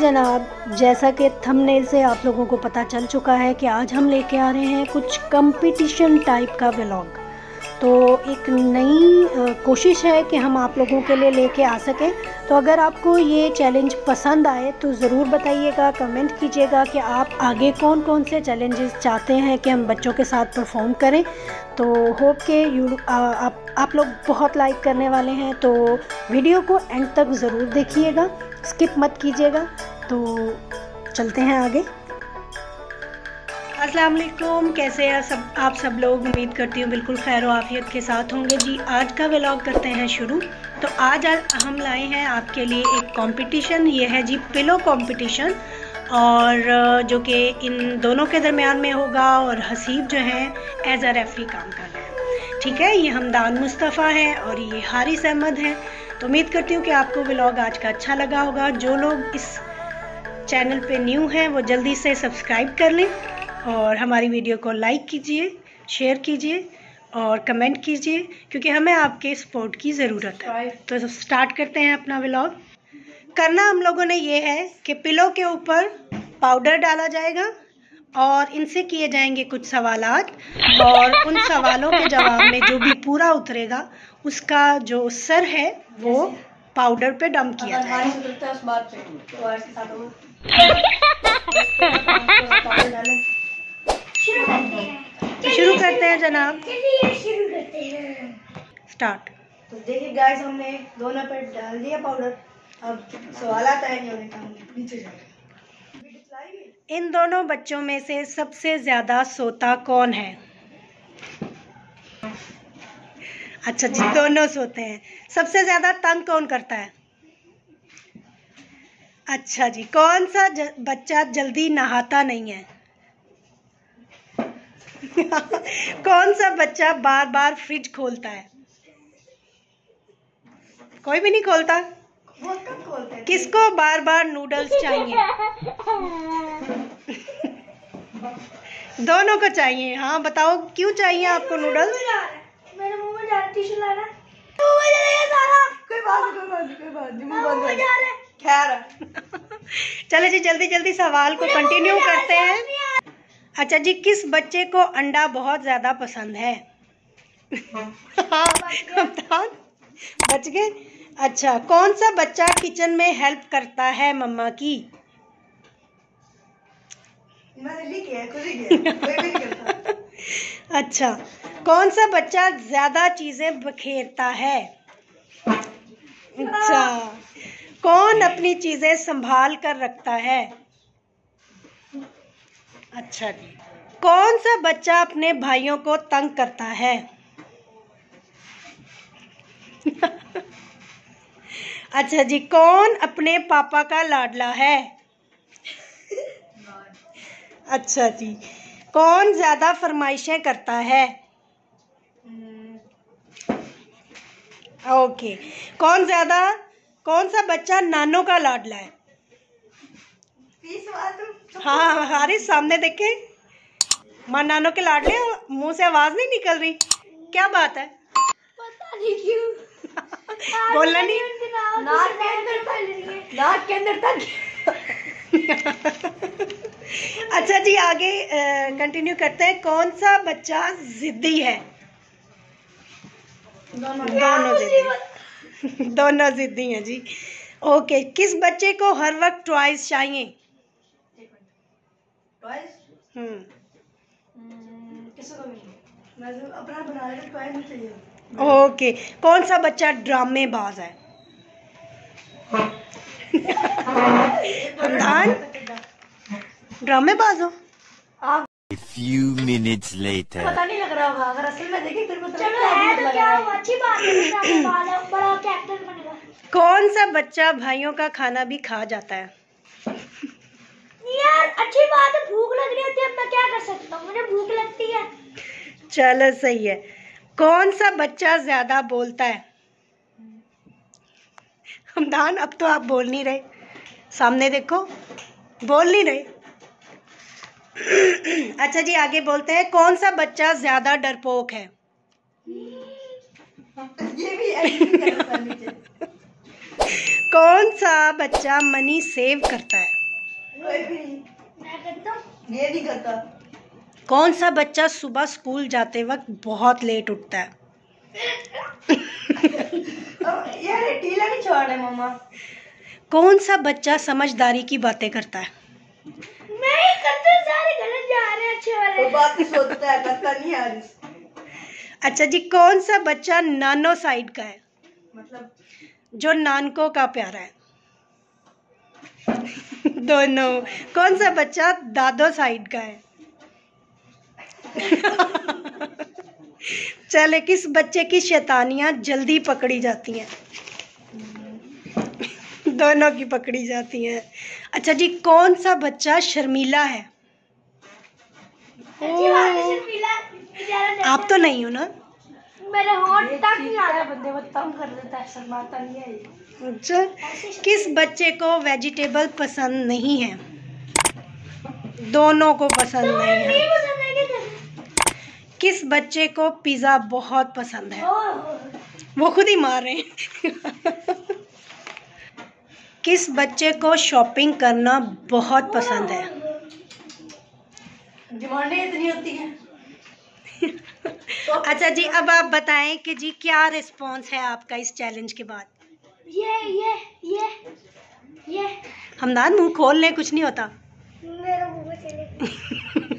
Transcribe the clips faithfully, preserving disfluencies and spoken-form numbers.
जनाब, जैसा कि थंबनेल से आप लोगों को पता चल चुका है कि आज हम लेके आ रहे हैं कुछ कंपटीशन टाइप का व्लॉग। तो एक नई कोशिश है कि हम आप लोगों के लिए लेके आ सकें। तो अगर आपको ये चैलेंज पसंद आए तो ज़रूर बताइएगा, कमेंट कीजिएगा कि आप आगे कौन कौन से चैलेंजेस चाहते हैं कि हम बच्चों के साथ परफॉर्म करें। तो होप के यू आप आप लोग बहुत लाइक करने वाले हैं, तो वीडियो को एंड तक ज़रूर देखिएगा, स्किप मत कीजिएगा। तो चलते हैं आगे। अस्सलाम वालेकुम, कैसे हैं सब आप सब लोग। उम्मीद करती हूँ बिल्कुल खैर व आफियत के साथ होंगे जी। आज का व्लॉग करते हैं शुरू। तो आज हम लाए हैं आपके लिए एक कंपटीशन। ये है जी पिलो कंपटीशन, और जो कि इन दोनों के दरमियान में होगा, और हसीब जो है एज अ रेफरी काम कर रहे हैं। ठीक है, ये हमदान मुस्तफ़ा है और ये हारिस अहमद हैं। तो उम्मीद करती हूँ कि आपको व्लॉग आज का अच्छा लगा होगा। जो लोग इस चैनल पे न्यू हैं वो जल्दी से सब्सक्राइब कर लें और हमारी वीडियो को लाइक कीजिए, शेयर कीजिए और कमेंट कीजिए, क्योंकि हमें आपके सपोर्ट की ज़रूरत है। तो स्टार्ट करते हैं अपना व्लॉग। करना हम लोगों ने ये है कि पिलो के ऊपर पाउडर डाला जाएगा और इनसे किए जाएंगे कुछ सवालात, और उन सवालों के जवाब में जो भी पूरा उतरेगा उसका जो सर है वो पाउडर पे डंप किया जाएगा। शुरू करते हैं जनाब, शुरू करते हैं स्टार्ट। तो देखिए गाइस, हमने दोनों पे डाल दिया पाउडर। अब सवाल आता है नीचे जाएगा। इन दोनों बच्चों में से सबसे ज्यादा सोता कौन है? अच्छा जी, दोनों सोते हैं। सबसे ज्यादा तंग कौन करता है? अच्छा जी, कौन सा ज, बच्चा जल्दी नहाता नहीं है? कौन सा बच्चा बार बार फ्रिज खोलता है? कोई भी नहीं खोलता। वो कब खोलते हैं? किसको बार बार नूडल्स चाहिए? दोनों को चाहिए। हाँ बताओ, क्यों चाहिए आपको नूडल्स? मेरे मुंह में जा रहा है, टिश्यू लाना। मुंह में जा रहा है सारा। कोई बात नहीं, कोई बात नहीं, कोई बात नहीं, मुंह बंद कर। जा रहा है। खैर चलो जी, जल्दी जल्दी सवाल को कंटिन्यू करते हैं। अच्छा जी, किस बच्चे को अंडा बहुत ज्यादा पसंद है? हाँ, बच गए। अच्छा, कौन सा बच्चा किचन में हेल्प करता है मम्मा की? मैंने लिखी है, खुद ही किया, कोई भी नहीं करता। अच्छा, कौन सा बच्चा ज्यादा चीजें बखेरता है? अच्छा, कौन अपनी चीजें संभाल कर रखता है? अच्छा जी, कौन सा बच्चा अपने भाइयों को तंग करता है? अच्छा जी, कौन अपने पापा का लाडला है? अच्छा जी, कौन ज्यादा फरमाइशें करता है? ओके, कौन ज्यादा कौन सा बच्चा नानों का लाडला है? हाँ, हमारे सामने देखे, माँ नानों के लाडले, मुंह से आवाज नहीं निकल रही, क्या बात है? पता नहीं क्यों बोलना नहीं। नाक के अंदर नाक के अंदर तक। अच्छा जी, आगे कंटिन्यू करते हैं। कौन सा बच्चा जिद्दी है? दोनों जिद्दी दोनों जिद्दी हैं जी। ओके, किस बच्चे को हर वक्त टॉयज चाहिए? हम्म किसी को नहीं, मैं अपना बना रहा हूं, टॉयज नहीं चाहिए। ओके, कौन सा बच्चा ड्रामेबाज है? हमदान, ड्रामेबाज हो आप? A few minutes later. पता नहीं लग रहा होगा, अगर असल में देखें फिर पता चलो है तो क्या अच्छी बात है, बड़ा कैप्टन बनेगा। कौन सा बच्चा भाइयों का खाना भी खा जाता है? यार अच्छी बात है, भूख लग रही होती है, मैं क्या कर सकता हूँ, मुझे भूख लगती है। चलो सही है। कौन सा बच्चा ज्यादा बोलता है? हमदान, अब तो आप बोल नहीं रहे, सामने देखो, बोल नहीं रहे। अच्छा जी, आगे बोलते हैं। कौन सा बच्चा ज्यादा डरपोक है? ये भी है। कौन सा बच्चा मनी सेव करता है? कोई भी नहीं। मैं करता हूँ। ये नहीं करता। कौन सा बच्चा सुबह स्कूल जाते वक्त बहुत लेट उठता है? यार ढीला नहीं छोड़ना मम्मा। कौन सा बच्चा समझदारी की बातें करता है? मैं ही करता हूँ, सारे गलत जा रहे हैं अच्छे वाले। वो बात ही सोचता है, करता नहीं है। अच्छा जी, कौन सा बच्चा नानो साइड का है? मतलब जो नानकों का प्यारा है। दोनों। कौन सा बच्चा दादो साइड का है? चले, किस बच्चे की शैतानियां जल्दी पकड़ी जाती हैं? दोनों की पकड़ी जाती हैं। अच्छा जी, कौन सा बच्चा शर्मीला है? अच्छी बात है, शर्मीला बेचारा आप तो नहीं हो ना? मेरे होंठ तक नहीं आता। बंदे को तंग कर देता है, शर्माता नहीं है। अच्छा, किस बच्चे को वेजिटेबल पसंद नहीं है? दोनों को पसंद नहीं है। नहीं पसंद है क्या? किस बच्चे को पिज़्ज़ा बहुत पसंद है? ओह, वो खुद ही मार रहे हैं। किस बच्चे को शॉपिंग करना बहुत पसंद है? डिमांडें इतनी होती हैं। अच्छा जी, अब आप बताएं कि जी क्या रिस्पॉन्स है आपका इस चैलेंज के बाद? ये ये ये ये हमदान, मुंह खोल लें, कुछ नहीं होता। मेरे मुंह में चले।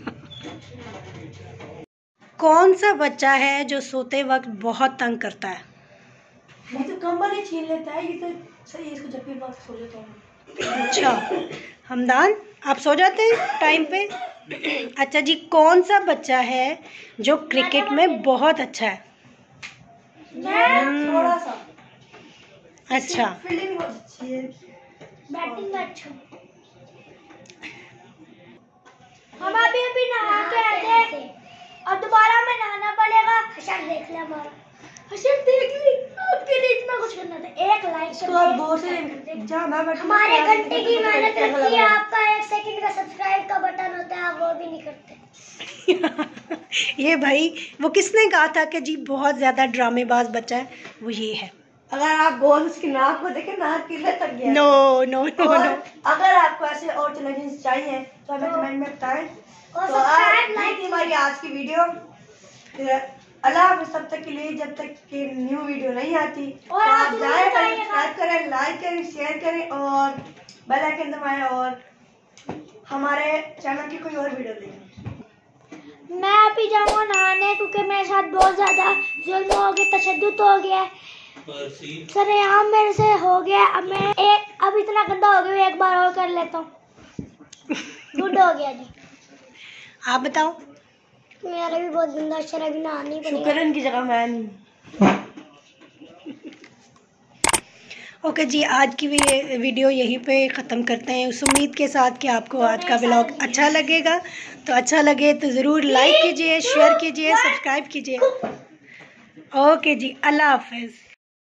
कौन सा बच्चा है जो सोते वक्त बहुत तंग करता है? ये तो कंबल ही छीन लेता है। ये तो सही है, इसको जब भी बात सो जाता हूँ। अच्छा हमदान, आप सो जाते हैं टाइम पे? अच्छा जी, कौन सा बच्चा है जो क्रिकेट में बहुत अच्छा है? मैं थोड़ा सा अच्छा, फील्डिंग बहुत अच्छी है। बैटिंग अच्छा। हम अभी अभी नहा के आए थे और दोबारा में नहाना पड़ेगा। हर्षद देख ले हमारा। हर्षद देख ली। आपके लिए इतना कुछ करना था। एक लाइक इसको आप बहुत से जाना बैठ हमारे घंटे की मेहनत लगती है। आपका एक सेकंड का सब्सक्राइब का बटन होता है, आप वो भी नहीं करते। ये भाई, वो किसने कहा था कि जी बहुत ज्यादा ड्रामेबाज बच्चा है? वो ये है। अगर आप गौर उसकी नाक को देखें, नाक किधर तक गया। नो नो नो और नो। अगर आपको ऐसे और चैलेंजेस चाहिए तो हमें कमेंट में बताएं। और तो सब्सक्राइब आज लाइक थी हमारी आज की वीडियो। फिर अल्लाह हाफिज़, तब तक के लिए, जब तक कि न्यू वीडियो नहीं आती। और तो आप आप जरूर जाएं, बताइएगा। सब्सक्राइब करें, लाइक करें, शेयर करें और बेल आइकन दबाएं और हमारे चैनल की कोई और वीडियो देखें। मैं अभी जाऊंगा नहाने, क्योंकि मेरे साथ बहुत ज्यादा जुल्म हो गया, तशद्दुद हो गया, सरेआम मेरे से हो गया। अब मैं एक अब इतना गंदा हो गया, एक बार और कर लेता हूँ। गुड हो गया जी। आप बताओ। मेरा भी बहुत गंदा अक्षर, अभी नहानी पड़ेगा। शुक्र इनकी जगह मैं नहीं। ओके जी, आज की वी- वीडियो यहीं पे ख़त्म करते हैं, उस उम्मीद के साथ कि आपको आज का व्लॉग अच्छा लगेगा। तो अच्छा लगे तो ज़रूर लाइक कीजिए, शेयर कीजिए, सब्सक्राइब कीजिए। ओके जी, अल्लाह हाफिज़।